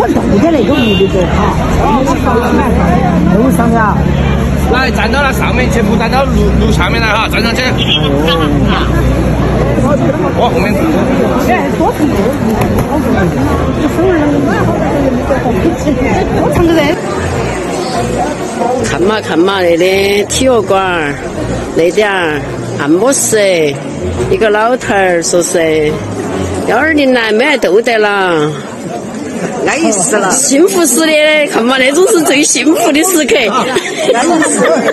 很陡的那个屋里头啊，楼上的啊。 来，站到那上面去，不站到路下面来哈，站上去。往后面。 看嘛看嘛，那里体育馆那点儿按摩室，一个老头儿说是120来没都得了。 安逸死了， 幸福死的，看嘛，那种是最幸福的时刻。 安逸死了。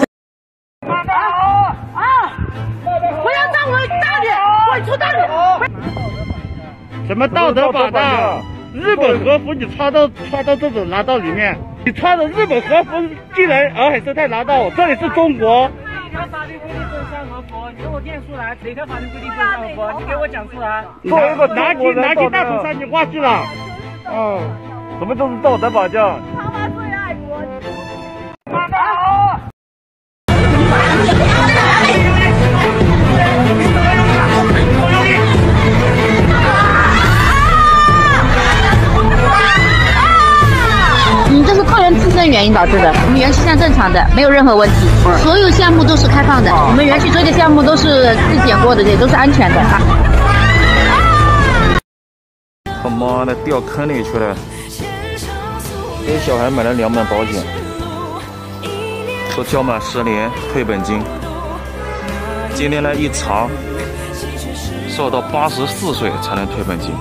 不要站我打你，我出打你。 什么道德绑架？日本和服你穿到这种拿到里面，你穿着日本和服进来洱海生态拿到，这里是中国。哪条法律规定不能穿和服？你给我念出来，哪条法律规定不能穿和服？你给我讲出来。作为一个拿起大头山，你话去了。 什么都是道德绑架。 妈妈最爱我。 妈妈好。 这是个人自身原因导致的。我们园区现在正常的，没有任何问题。所有项目都是开放的，我们园区所有的项目都是质检过的，也都是安全的啊。 他妈的掉坑里去了！给小孩买了2本保险，说交满10年退本金。今天来一查，是要到84岁才能退本金。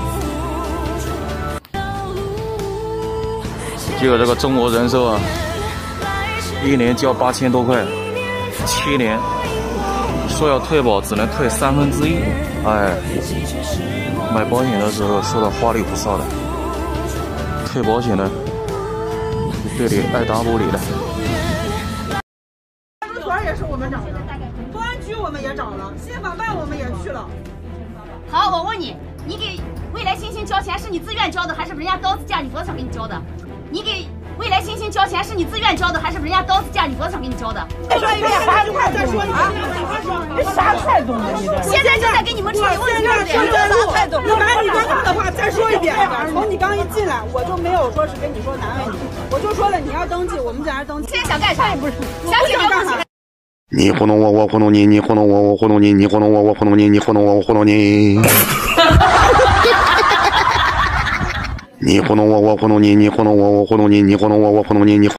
结果这个中国人寿啊，1年交8000多块，7年说要退保只能退1/3。哎，买保险的时候说的花里胡哨的，退保险的对你爱答不理的。 派出所也是我们找的，公安局我们也找了，信访办我们也去了。 好，我问你，你给未来星星交钱是你自愿交的，还是人家刀子架你脖子上给你交的？你给未来星星交钱是你自愿交的，还是人家刀子架你脖子上给你交的？ 再说一遍，把这话再说一遍。 你啥态度呢？你这现在就在给你们处理问题了。 啥态度？你把你刚刚的话再说一遍。从你刚一进来，我就没有说是跟你说难为你，我就说了你要登记，我们在这登记。 现在想干啥？不是，想干啥？ 你糊弄我，我糊弄你；你糊弄我，我糊弄你；你糊弄我，我糊弄你；你糊弄我，我糊弄你。你糊弄我，我糊弄你；你糊弄我，我糊弄你；你糊弄我，我糊弄你；你。